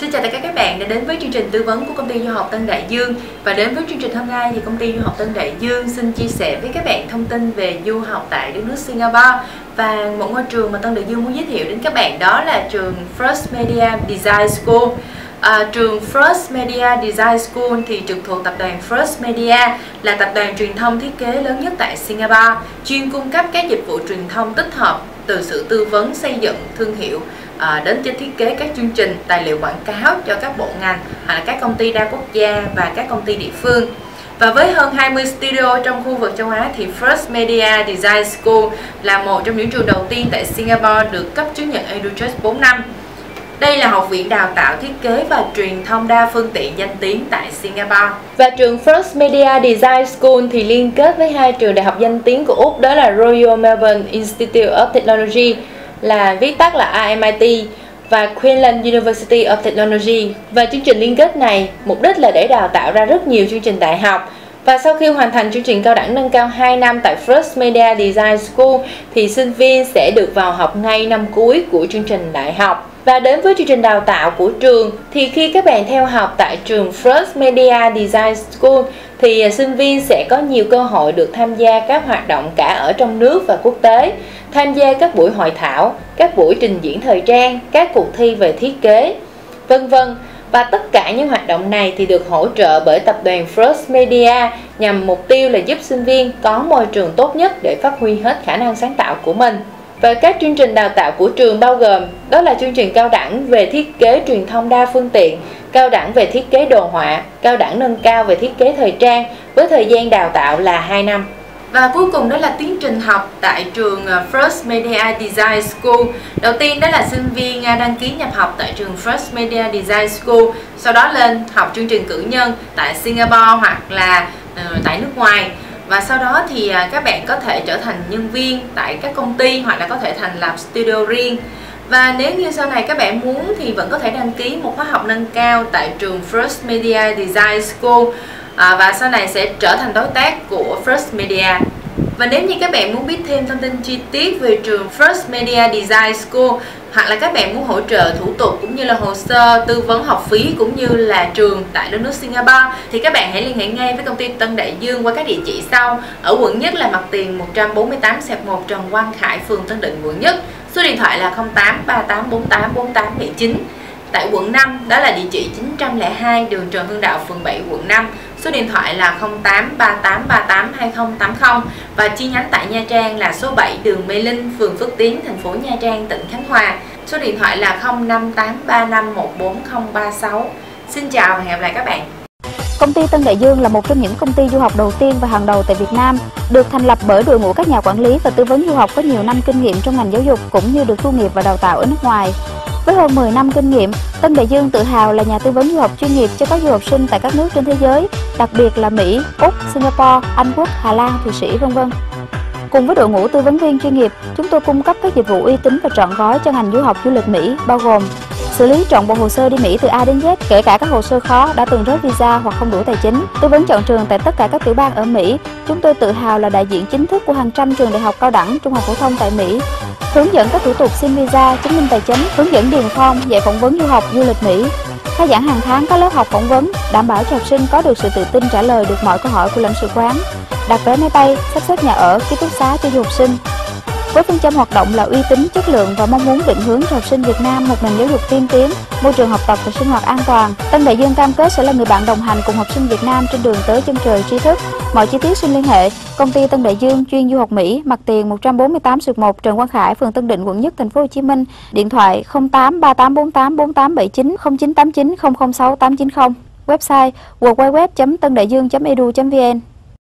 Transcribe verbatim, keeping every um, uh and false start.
Xin chào tất cả các bạn đã đến với chương trình tư vấn của công ty du học Tân Đại Dương. Và đến với chương trình hôm nay thì công ty du học Tân Đại Dương xin chia sẻ với các bạn thông tin về du học tại đất nước Singapore. Và một ngôi trường mà Tân Đại Dương muốn giới thiệu đến các bạn đó là trường First Media Design School. À, trường First Media Design School thì trực thuộc tập đoàn First Media, là tập đoàn truyền thông thiết kế lớn nhất tại Singapore, chuyên cung cấp các dịch vụ truyền thông tích hợp từ sự tư vấn xây dựng thương hiệu à, đến cho thiết kế các chương trình, tài liệu quảng cáo cho các bộ ngành hoặc là các công ty đa quốc gia và các công ty địa phương. Và với hơn hai mươi studio trong khu vực châu Á thì First Media Design School là một trong những trường đầu tiên tại Singapore được cấp chứng nhận EduTrust bốn năm. Đây là học viện đào tạo thiết kế và truyền thông đa phương tiện danh tiếng tại Singapore. Và trường First Media Design School thì liên kết với hai trường đại học danh tiếng của Úc, đó là Royal Melbourne Institute of Technology, là viết tắt là R M I T, và Queensland University of Technology. Và chương trình liên kết này mục đích là để đào tạo ra rất nhiều chương trình đại học. Và sau khi hoàn thành chương trình cao đẳng nâng cao hai năm tại First Media Design School thì sinh viên sẽ được vào học ngay năm cuối của chương trình đại học. Và đến với chương trình đào tạo của trường thì khi các bạn theo học tại trường First Media Design School thì sinh viên sẽ có nhiều cơ hội được tham gia các hoạt động cả ở trong nước và quốc tế, tham gia các buổi hội thảo, các buổi trình diễn thời trang, các cuộc thi về thiết kế, vân vân. Và tất cả những hoạt động này thì được hỗ trợ bởi tập đoàn First Media nhằm mục tiêu là giúp sinh viên có môi trường tốt nhất để phát huy hết khả năng sáng tạo của mình. Và các chương trình đào tạo của trường bao gồm đó là chương trình cao đẳng về thiết kế truyền thông đa phương tiện, cao đẳng về thiết kế đồ họa, cao đẳng nâng cao về thiết kế thời trang với thời gian đào tạo là hai năm. Và cuối cùng đó là tiến trình học tại trường First Media Design School. Đầu tiên đó là sinh viên đăng ký nhập học tại trường First Media Design School, sau đó lên học chương trình cử nhân tại Singapore hoặc là uh, tại nước ngoài. Và sau đó thì các bạn có thể trở thành nhân viên tại các công ty hoặc là có thể thành lập studio riêng. Và nếu như sau này các bạn muốn thì vẫn có thể đăng ký một khóa học nâng cao tại trường First Media Design School à, và sau này sẽ trở thành đối tác của First Media. Và nếu như các bạn muốn biết thêm thông tin chi tiết về trường First Media Design School hoặc là các bạn muốn hỗ trợ thủ tục cũng như là hồ sơ tư vấn học phí cũng như là trường tại đất nước Singapore thì các bạn hãy liên hệ ngay với công ty Tân Đại Dương qua các địa chỉ sau. Ở quận Nhất là mặt tiền một trăm bốn mươi tám xẹt một Trần Quang Khải, phường Tân Định, quận Nhất. Số điện thoại là không tám ba tám bốn tám bốn tám bảy chín. Tại quận năm đó là địa chỉ chín không hai đường Trần Hưng Đạo, phường bảy, quận năm. Số điện thoại là không tám ba tám ba tám hai không tám không. Và chi nhánh tại Nha Trang là số bảy đường Mê Linh, phường Phước Tiến, thành phố Nha Trang, tỉnh Khánh Hòa. Số điện thoại là không năm tám ba năm một bốn không ba sáu. Xin chào và hẹn gặp lại các bạn. Công ty Tân Đại Dương là một trong những công ty du học đầu tiên và hàng đầu tại Việt Nam, được thành lập bởi đội ngũ các nhà quản lý và tư vấn du học có nhiều năm kinh nghiệm trong ngành giáo dục cũng như được tu nghiệp và đào tạo ở nước ngoài. Với hơn mười năm kinh nghiệm, Tân Đại Dương tự hào là nhà tư vấn du học chuyên nghiệp cho các du học sinh tại các nước trên thế giới, đặc biệt là Mỹ, Úc, Singapore, Anh Quốc, Hà Lan, Thụy Sĩ, vân vân. Cùng với đội ngũ tư vấn viên chuyên nghiệp, chúng tôi cung cấp các dịch vụ uy tín và trọn gói cho ngành du học du lịch Mỹ, bao gồm xử lý trọn bộ hồ sơ đi Mỹ từ A đến Z, kể cả các hồ sơ khó đã từng rớt visa hoặc không đủ tài chính. Tư vấn chọn trường tại tất cả các tiểu bang ở Mỹ. Chúng tôi tự hào là đại diện chính thức của hàng trăm trường đại học cao đẳng, trung học phổ thông tại Mỹ. Hướng dẫn các thủ tục xin visa, chứng minh tài chính, hướng dẫn điền form, dạy phỏng vấn du học du lịch Mỹ. Khai giảng hàng tháng các lớp học phỏng vấn, đảm bảo cho học sinh có được sự tự tin trả lời được mọi câu hỏi của lãnh sự quán. Đặt vé máy bay, sắp xếp nhà ở, ký túc xá cho du học sinh. Với phương châm hoạt động là uy tín, chất lượng và mong muốn định hướng cho học sinh Việt Nam một nền giáo dục tiên tiến, môi trường học tập và sinh hoạt an toàn, Tân Đại Dương cam kết sẽ là người bạn đồng hành cùng học sinh Việt Nam trên đường tới chân trời tri thức. Mọi chi tiết xin liên hệ công ty Tân Đại Dương chuyên du học Mỹ, mặt tiền một trăm bốn mươi tám xẹt một Trần Quang Khải, phường Tân Định, quận Nhất, thành phố Hồ Chí Minh. Điện thoại không tám ba tám bốn tám bốn tám bảy chín, không chín tám chín không không sáu tám chín không. Website w w w chấm tân đại dương chấm e d u chấm v n.